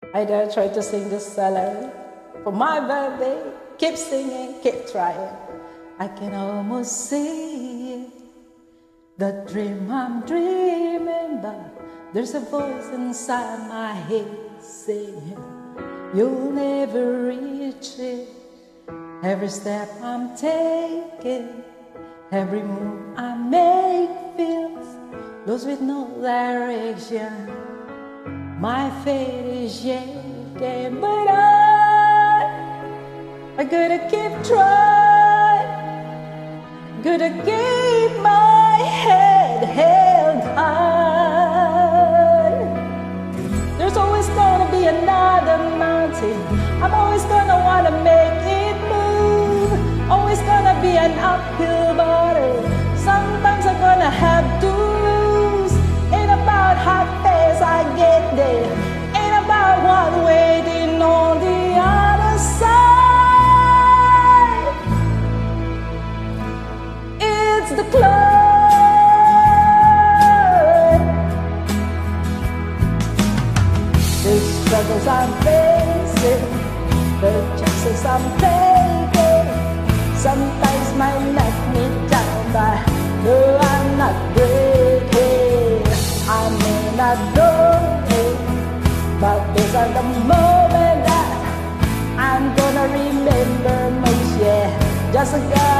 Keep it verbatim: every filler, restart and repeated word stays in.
I dare try to sing this salary for my birthday. Keep singing, keep trying. I can almost see it, the dream I'm dreaming, but there's a voice inside my head saying, you'll never reach it. Every step I'm taking, every move I make feels lost with no direction. My fate is shaking, but I, I gotta keep trying, gotta keep my head held high. There's always gonna be another mountain. I'm always gonna wanna make it move. Always gonna be an uphill battle. Sometimes I'm gonna have to lose. Ain't about how fast I get there. Ain't about what waiting on the other side. It's the climb. The struggles I'm facing, the chances I'm taking, sometimes might knock me down, but no, I'm not breaking. I may not know it, but these are the moments that I'm gonna remember most. Yeah, just a guy.